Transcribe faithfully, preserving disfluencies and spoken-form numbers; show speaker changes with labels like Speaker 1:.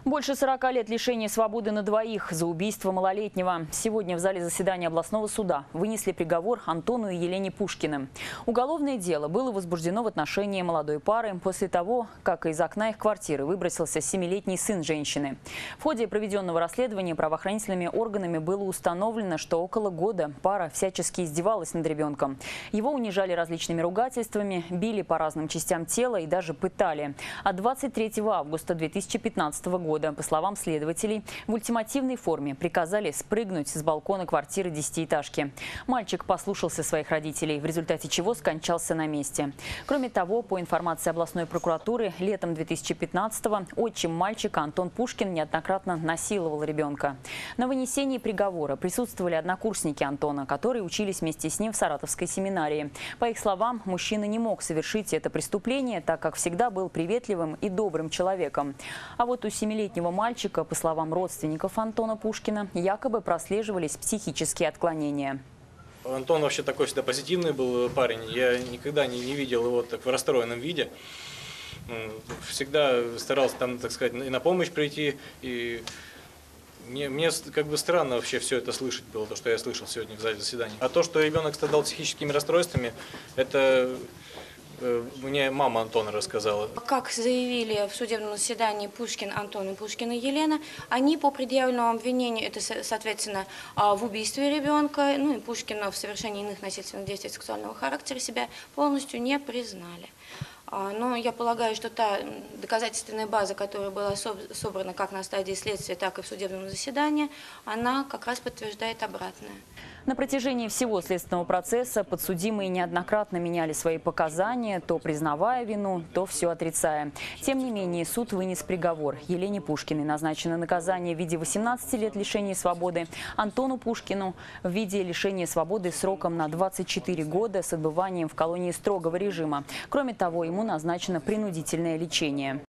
Speaker 1: Больше сорока лет лишения свободы на двоих за убийство малолетнего. Сегодня в зале заседания областного суда вынесли приговор Антону и Елене Пушкиным. Уголовное дело было возбуждено в отношении молодой пары после того, как из окна их квартиры выбросился семилетний сын женщины. В ходе проведенного расследования правоохранительными органами было установлено, что около года пара всячески издевалась над ребенком. Его унижали различными ругательствами, били по разным частям тела и даже пытали. А двадцать третьего августа две тысячи пятнадцатого года, по словам следователей, в ультимативной форме приказали спрыгнуть с балкона квартиры десятиэтажки. Мальчик послушался своих родителей, в результате чего скончался на месте. Кроме того, по информации областной прокуратуры, летом две тысячи пятнадцатого отчим мальчика Антон Пушкин неоднократно насиловал ребенка. На вынесении приговора присутствовали однокурсники Антона, которые учились вместе с ним в Саратовской семинарии. По их словам, мужчина не мог совершить это преступление, так как всегда был приветливым и добрым человеком. А вот у семилетнего мальчика, по словам родственников Антона Пушкина, якобы прослеживались психические отклонения.
Speaker 2: Антон вообще такой всегда позитивный был парень. Я никогда не, не видел его так в расстроенном виде. Всегда старался там, так сказать, и на помощь прийти. И мне, мне как бы странно вообще все это слышать было, то, что я слышал сегодня в зале заседания. А то, что ребенок страдал психическими расстройствами, это мне мама Антона рассказала.
Speaker 3: Как заявили в судебном заседании Пушкин Антон и Пушкина Елена, они по предъявленному обвинению, это соответственно в убийстве ребенка, ну и Пушкина в совершении иных насильственных действий сексуального характера, себя полностью не признали. Но я полагаю, что та доказательственная база, которая была собрана как на стадии следствия, так и в судебном заседании, она как раз подтверждает обратное.
Speaker 1: На протяжении всего следственного процесса подсудимые неоднократно меняли свои показания, то признавая вину, то все отрицая. Тем не менее, суд вынес приговор. Елене Пушкиной назначено наказание в виде восемнадцати лет лишения свободы, Антону Пушкину в виде лишения свободы сроком на двадцать четыре года с отбыванием в колонии строгого режима. Кроме того, ему назначено принудительное лечение.